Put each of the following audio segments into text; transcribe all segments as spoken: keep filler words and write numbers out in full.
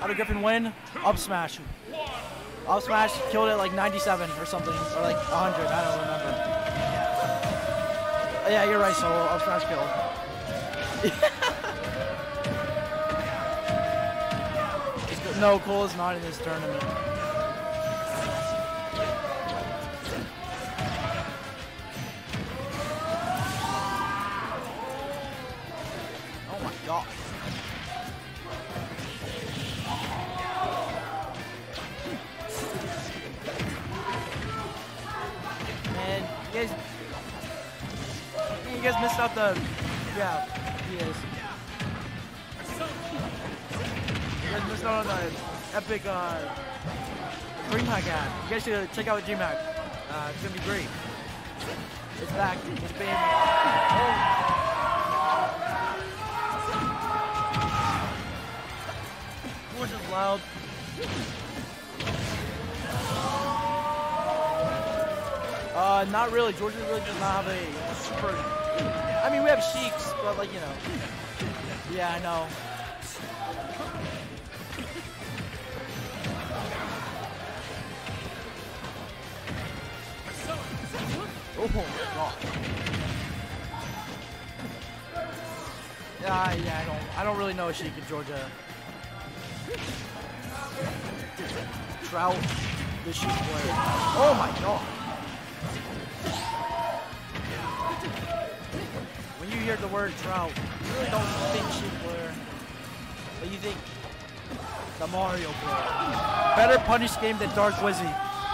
How did Griffin win? Up smash. Up smash killed it like ninety-seven or something, or like one hundred. I don't remember. Oh, yeah, you're right. So up smash killed. No, Cole is not in this tournament. Oh my god. Man, you guys, you guys missed out the, yeah, he is. You guys missed out on the epic uh, DreamHack ad. You guys should check out DreamHack. Uh, it's gonna be great. It's back. It's been. Oh. George is loud. Uh, not really. Georgia really does not have a super. I mean, we have Sheiks, but like you know. Yeah, I know. Oh my god. Yeah, yeah, I don't I don't really know a Sheik in Georgia. Trout, the Sheik player. Oh my god. When you hear the word Trout, you really don't think Sheik player. But you think the Mario player. Better punish game than Dark Wizzy.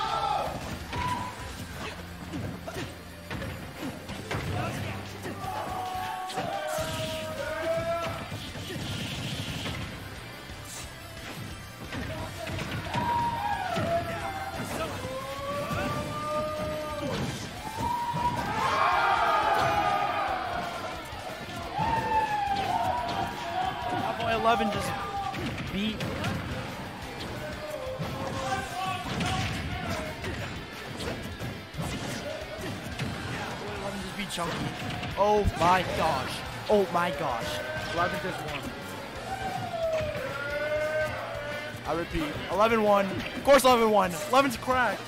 eleven just beat. eleven just beat Chunky. Oh my gosh. Oh my gosh. eleven just won. I repeat. eleven won. Of course eleven won. eleven's cracked.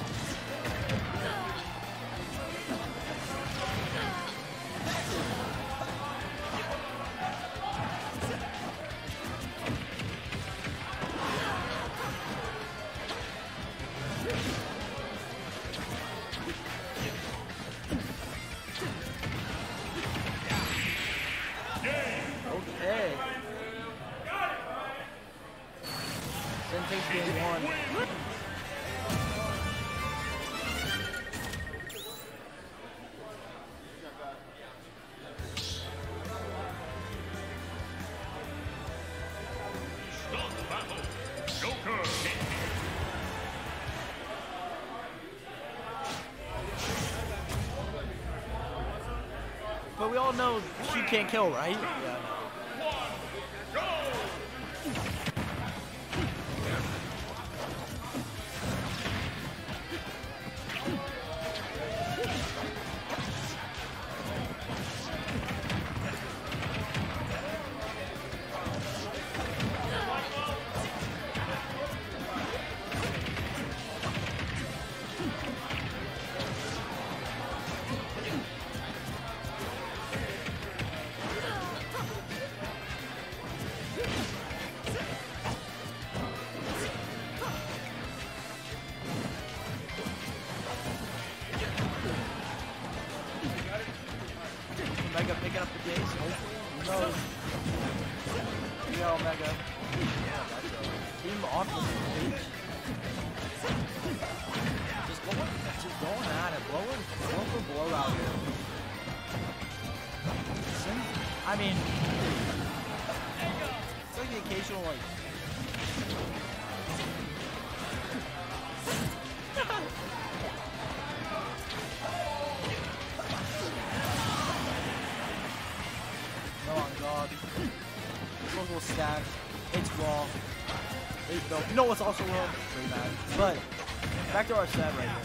But we all know she can't kill, right? Yeah. Mega picking up the pace. Hopefully. Who knows? Yo, Mega. Team off the page. Just going, just going at it. Blowing, blowing for blowout here. I mean, it's like the occasional, like. This one's a little stacked. It's raw. It's dope. You know what's also raw? Pretty bad. But back to our set right here.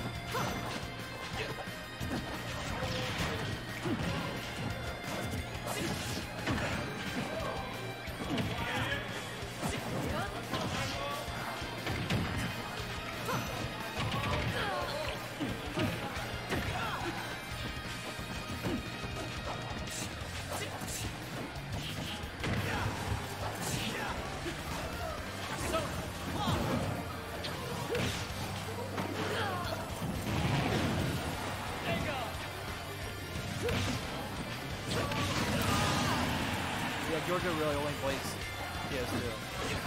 Joker really only plays P S two.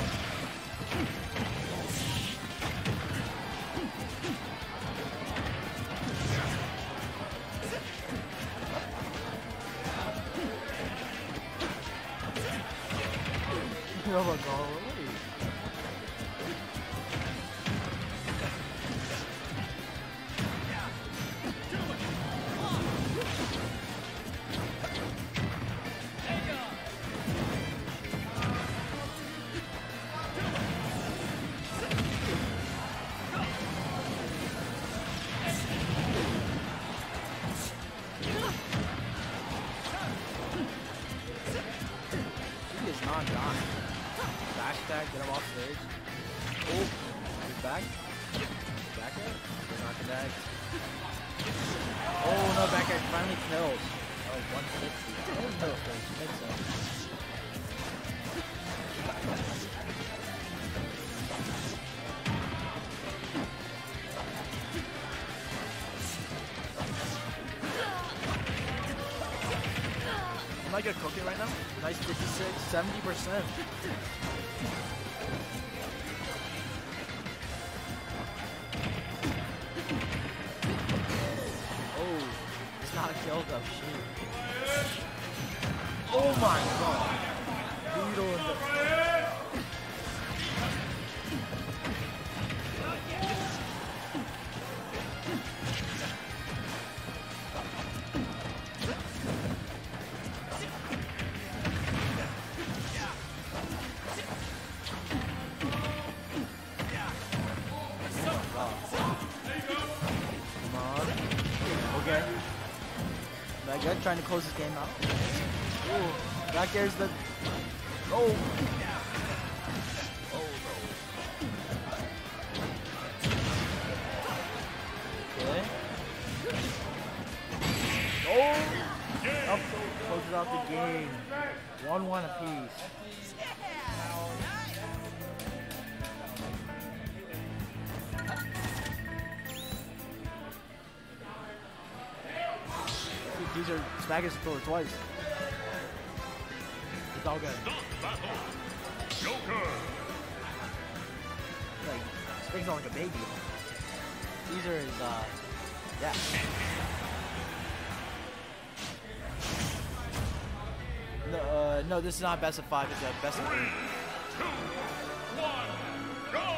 Oh my god, really? He is not dying. Back attack, get him off stage. Oh, he's back. Back air. Knock attack. Oh no, back air finally kills. Oh, one sixty. Oh no, makes sense. Am I gonna cook it right now? Nice fifty-six, seventy percent. Oh, it's not a kill though, shoot. Oh my god. Beetle in the... Okay. That good, trying to close this game out. Ooh, back there's the... Oh! Oh no. Okay. Oh! Up closes out the game. one one apiece. These are Smackers throw it twice. It's all good. Joker. Like, Spring's not like a baby. Caesar is, uh, yeah. No, uh, no, this is not best of five. It's a best of three. Two, one, go!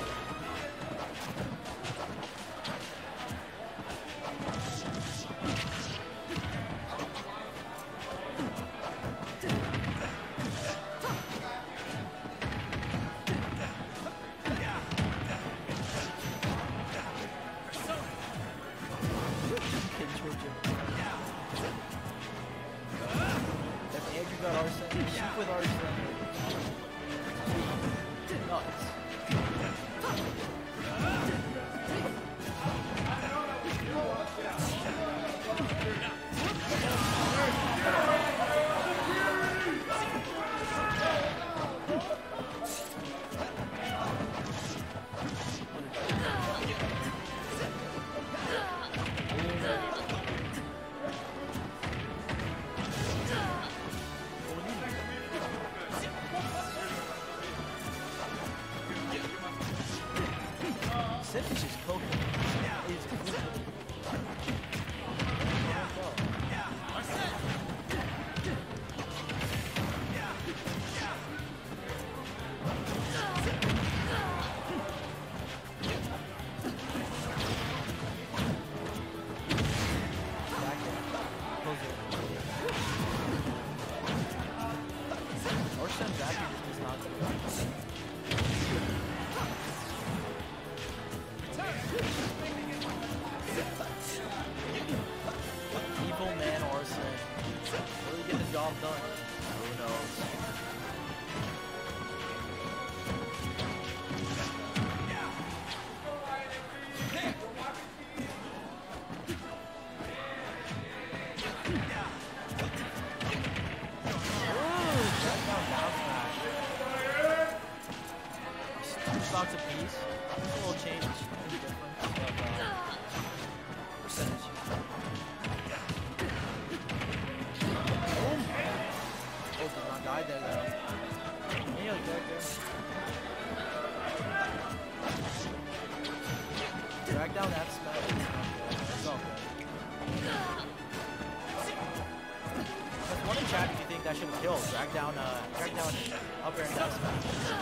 If Andrew got Arsene, shoot with Arsene. Nuts. Sippish is cooking. He's cooking. Arsene's actually just does not do Evil man Arsene. Will he get the job done? Who knows? Ooh, check down down smash. Two stocks apiece. A little change. Maybe different. But, uh, percentage. Oh, does not die tried there though. Any other character? Drag down F smash. It's all good. There's one in chat if you think that should have killed. Drag down, uh, drag down up air and F smash.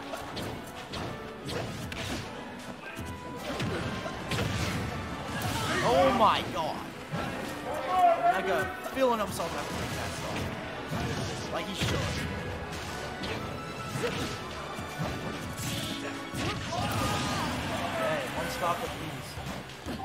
Oh my god! Omega feeling himself after making that song. Like he should. Okay, one stop with these.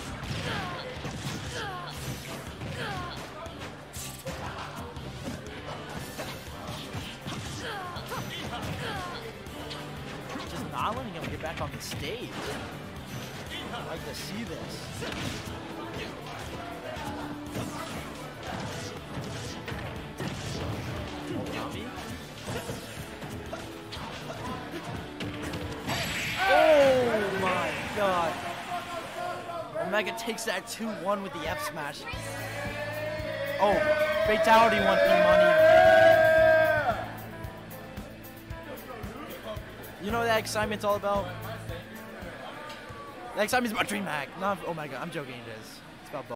Just not letting him get back on the stage. I'd like to see this. Oh my god. Omega takes that two one with the F smash. Oh, fatality one thing money. You know what that excitement's all about? That excitement's about DreamHack, not Omega. I'm joking, it is. It's about both.